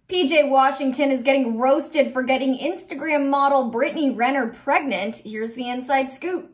PJ Washington is getting roasted for getting Instagram model Brittany Renner pregnant. Here's the inside scoop.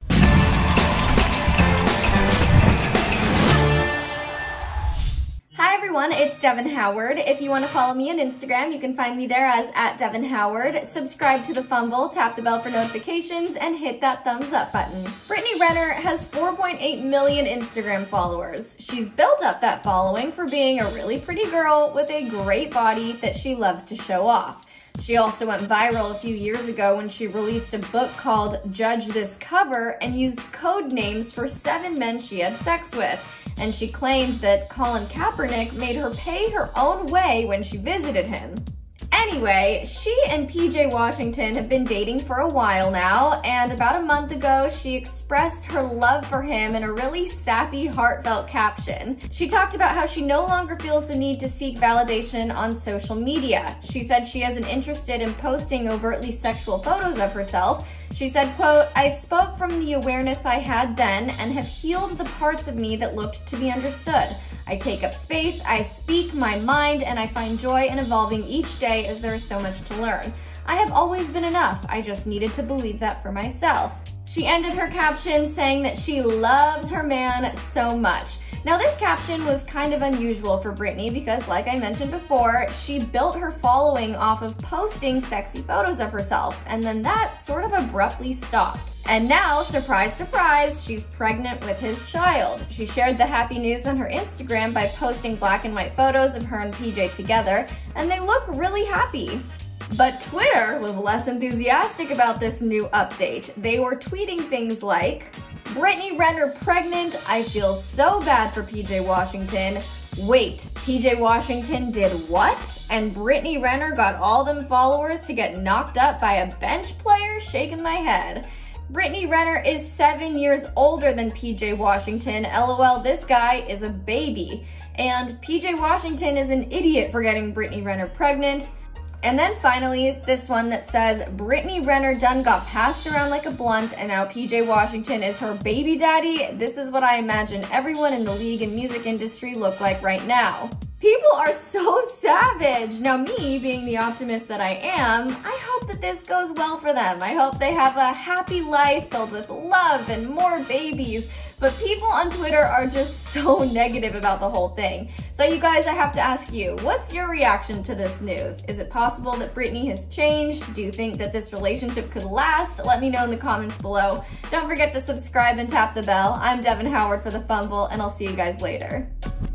Hi everyone, it's Devin Howard. If you want to follow me on Instagram, you can find me there as @DevinHoward. Subscribe to The Fumble, tap the bell for notifications, and hit that thumbs up button. Brittany Renner has 4.8 million Instagram followers. She's built up that following for being a really pretty girl with a great body that she loves to show off. She also went viral a few years ago when she released a book called Judge This Cover and used code names for 7 men she had sex with. And she claimed that Colin Kaepernick made her pay her own way when she visited him. Anyway, she and PJ Washington have been dating for a while now, and about a month ago, she expressed her love for him in a really sappy, heartfelt caption. She talked about how she no longer feels the need to seek validation on social media. She said she isn't interested in posting overtly sexual photos of herself. She said, quote, "I spoke from the awareness I had then and have healed the parts of me that looked to be understood. I take up space, I speak my mind, and I find joy in evolving each day as there is so much to learn. I have always been enough. I just needed to believe that for myself." She ended her caption saying that she loves her man so much. Now this caption was kind of unusual for Brittany because, like I mentioned before, she built her following off of posting sexy photos of herself, and then that sort of abruptly stopped. And now, surprise, surprise, she's pregnant with his child. She shared the happy news on her Instagram by posting black and white photos of her and PJ together, and they look really happy. But Twitter was less enthusiastic about this new update. They were tweeting things like, "Brittany Renner pregnant, I feel so bad for PJ Washington. Wait, PJ Washington did what? And Brittany Renner got all them followers to get knocked up by a bench player? Shaking my head. Brittany Renner is 7 years older than PJ Washington. LOL, this guy is a baby. And PJ Washington is an idiot for getting Brittany Renner pregnant." And then finally, this one that says, "Brittany Renner done got passed around like a blunt and now PJ Washington is her baby daddy. This is what I imagine everyone in the league and music industry look like right now." People are so savage. Now me, being the optimist that I am, I hope that this goes well for them. I hope they have a happy life filled with love and more babies. But people on Twitter are just so negative about the whole thing. So you guys, I have to ask you, what's your reaction to this news? Is it possible that Brittany has changed? Do you think that this relationship could last? Let me know in the comments below. Don't forget to subscribe and tap the bell. I'm Devin Howard for The Fumble, and I'll see you guys later.